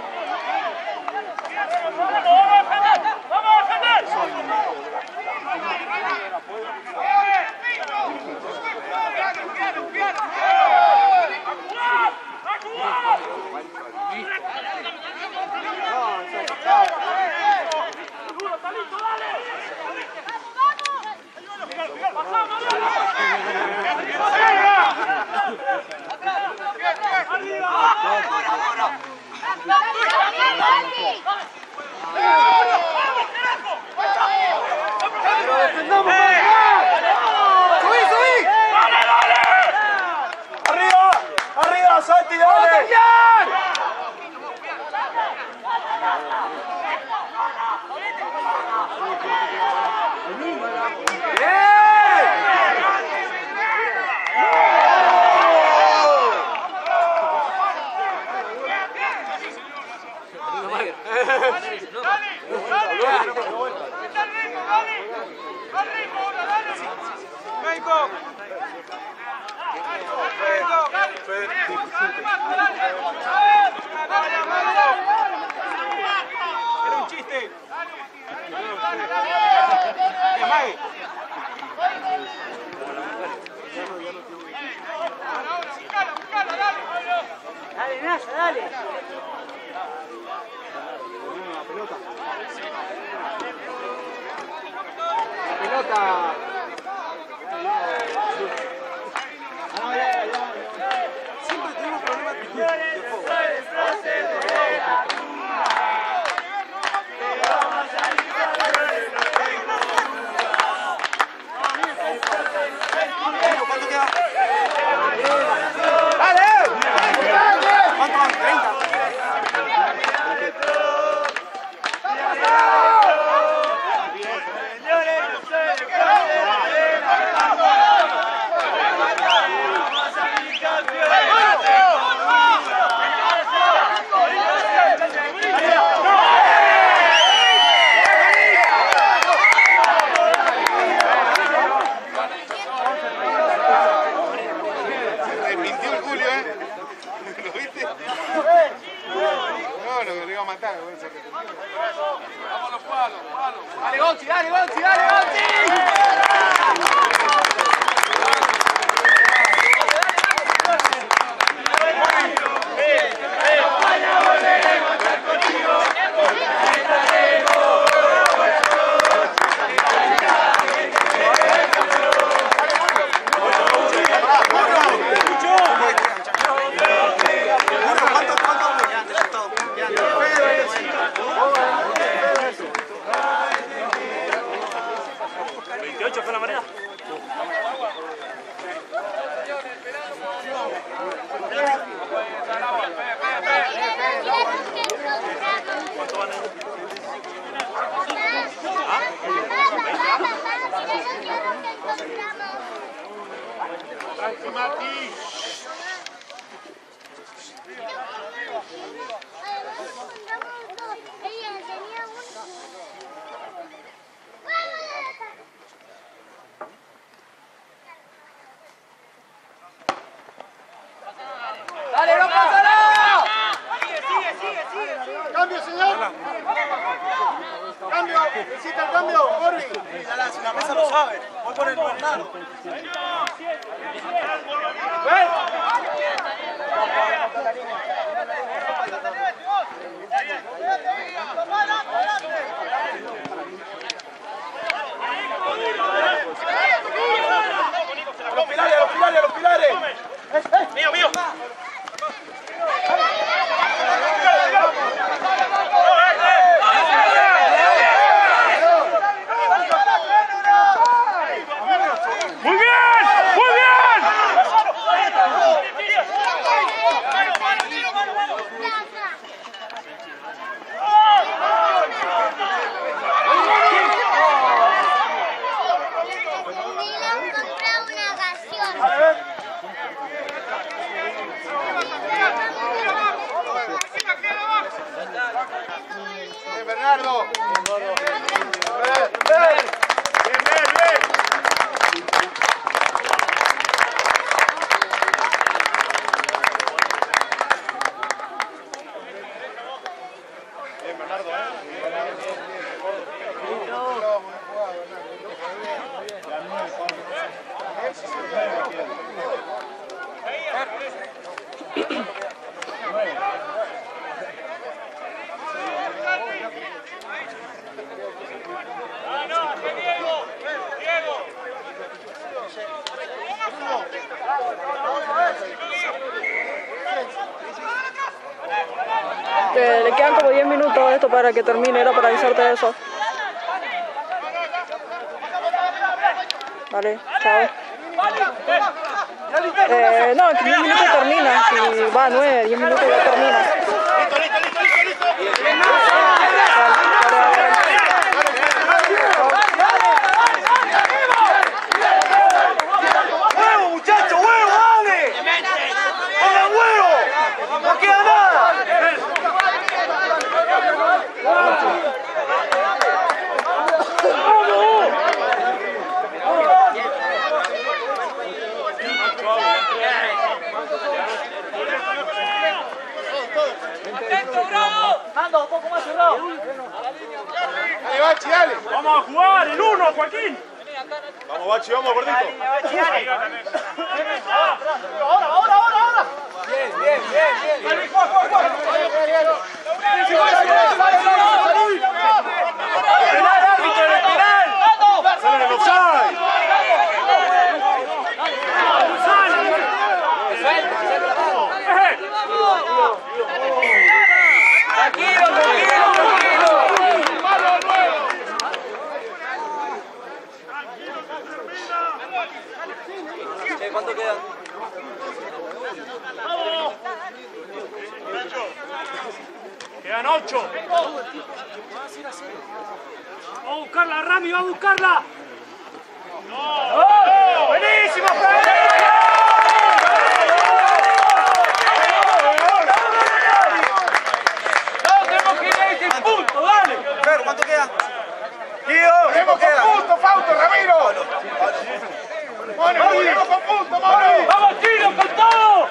¡Pero defendamos para acá! ¡Subí, subí! ¡Dale, dale! ¡Arriba! ¡Arriba, Santi, dale! Era un chiste. la... Siempre tuvimos problemas de juego. ¿Cuánto queda? ¡Dale! ¿Cuánto van? ¿treinta? Vamos los palos, palos. Dale, Gonzi, dale, Gonzi, dale, Gonzi. veintiocho fue la marea. ¿Cuánto van a ir? Tranqui, Mati. ¡Dale, no pasa nada! ¡Cambio, señor! ¡Cambio! ¡Necesita el cambio! ¡Corri! Si la mesa lo sabe, voy por el Bernardo. ¡A los pilares, a los pilares, a los pilares! ¡Mío, mío! ¡Muy bien! ¡Muy bien! ¡Bien, Bernardo! ¡Bien, bien! ¡Bien, bien, bien! Bien, Bernardo, ¿eh? Bien, bien, bien. Gordo. Muy jugado, Que le quedan como diez minutos a esto para que termine, era para avisarte eso. Vale, chao. Eh, no, en diez minutos termina. Si va, nueve, diez minutos ya termina. Listo, listo, listo, listo, listo. ¡Huevo, muchachos! ¡Huevo, dale! ¡Pongan huevo! ¡No queda nada! Mando, un poco más cerrado. Dale, Bachi, dale. ¡Vamos a jugar! ¡El uno, Joaquín! Vamos, Bachi, vamos, gordito. Ahora, ahora, ahora, ahora. Bien, bien, bien, bien. Dale, juega, juega, juega. ¡Penal, árbitro, penal! ¡Salen en offside! ¡Va a buscarla, Rami! ¡Va a buscarla! ¡No! ¡Buenísimo, Fer, ¿cuánto queda? Tío, ¡Tenemos con punto, Fausto, Ramiro! ¡Mono, tenemos con punto, Mono! ¡Vamos, Chino, con todo!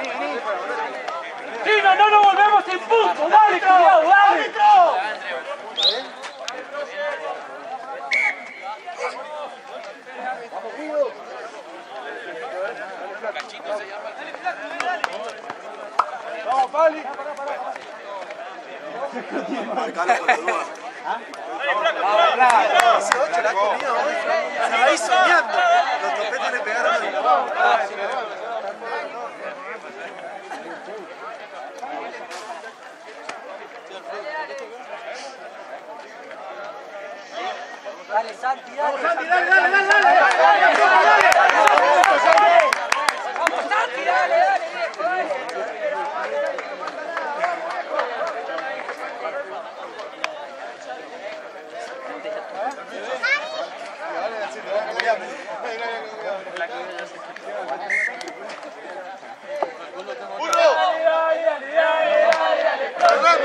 ¡Chino, no nos volvemos sin punto! ¡Dale, cuidado, dale! ¡Vamos, Pali! Marcalo con los dos. dieciocho la ha comido hoy. Se va a ir soñando. Los topetes le pegaron hoy. Dale, Santi, dale. Vamos, Santi, dale, dale, dale, dale. Vamos, Santi, dale, dale, viejo, dale. ¡Burro! ¡Fernando!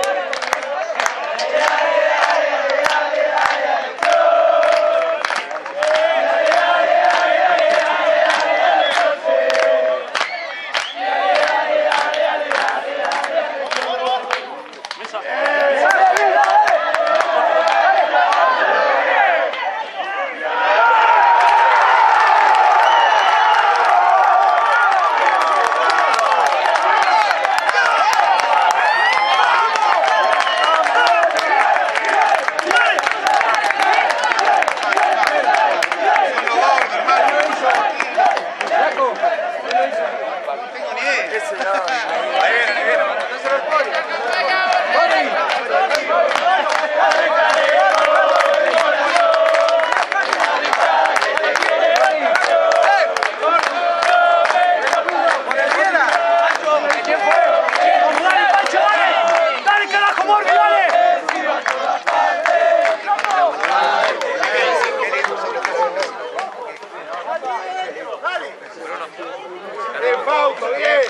Bien, Fausto, bien.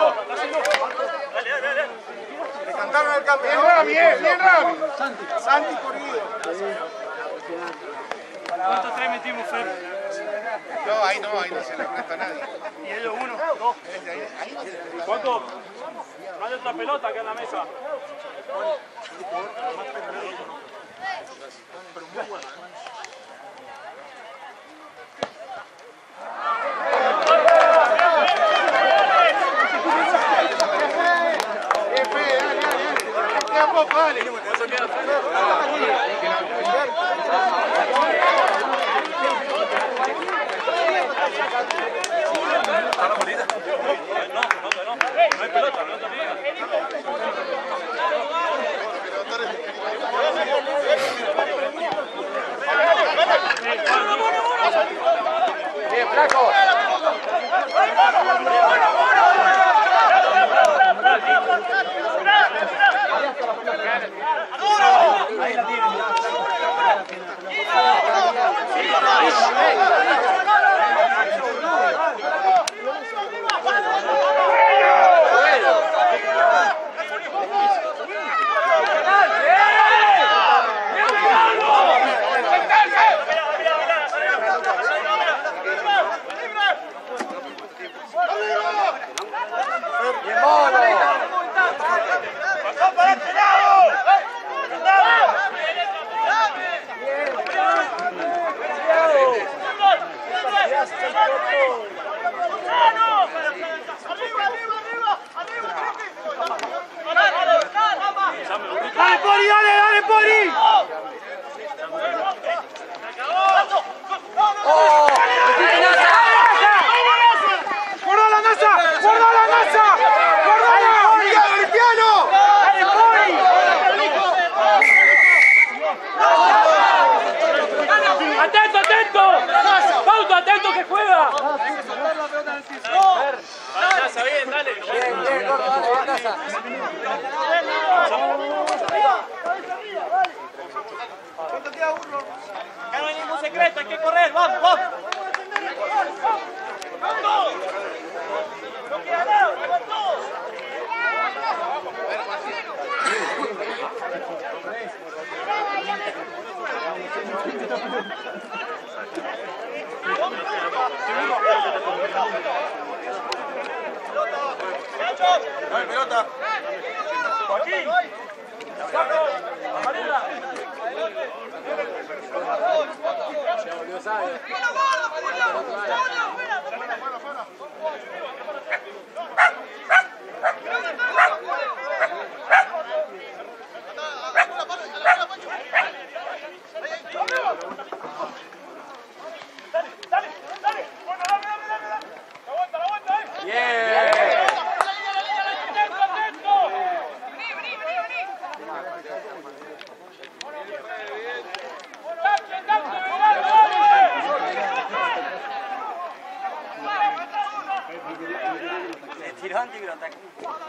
Le cantaron al campeón. Bien, Rami, bien, bien, Rami. Santi. Santi corrido. ¿Cuántos tres metimos, Fer? No, ahí no, ahí no se le presta a nadie. ¿Y ellos uno? Dos. ¿Cuánto? No hay otra pelota acá en la mesa. Bien, Fede, dale, dale. Queda poco, dale. No hay pelota, pelota mía. Bien, flaco. Ahí la tienen. Bien, Mono. ¡Pasó para este lado! ¡Dale, Pori, dale, dale, Pori! ¡Oh! ¡Guarda la NASA! ¡Guarda la NASA! ¡Guardala! ¡Miguel Cristiano! ¡Dale, Pori! ¡Atento, atento! ¡Pauto, atento que juega! Casa, bien, dale. Bien, bien, gordo, dale, casa. Dale, pelota. Joaquín. Saco. Amarilla. Tiró antigroataque.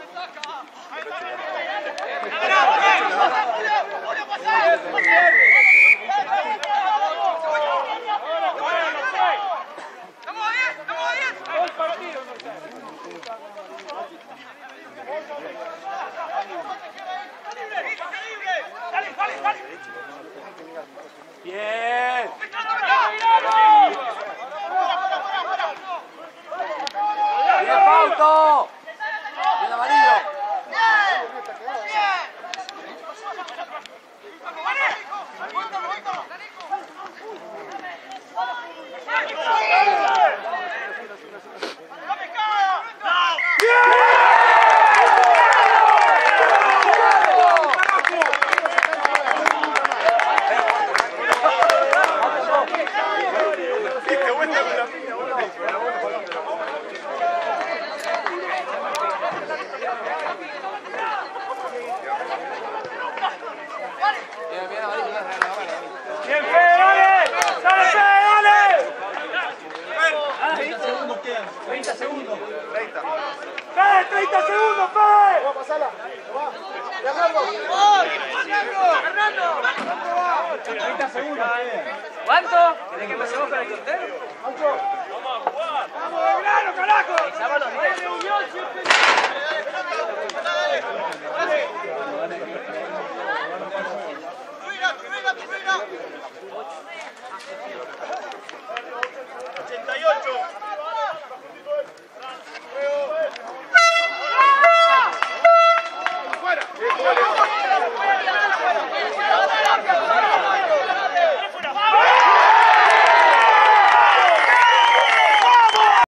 Bien. Bien, Fausto. Bien, amarillo. Bien, Fede, dale. Dale, Fede, dale. treinta segundos quedan. treinta segundos. treinta. Fede, treinta segundos, Fede. Vamos a pasarla. Va. Fernando. ¡Fernando! treinta segundos. ¿Cuánto? ¿Querés que empecemos con el conteo? Ancho. Vamos a jugar. Vamos, Belgrano, carajo. Estamos los diez. Reunión siempre. Dale, dale.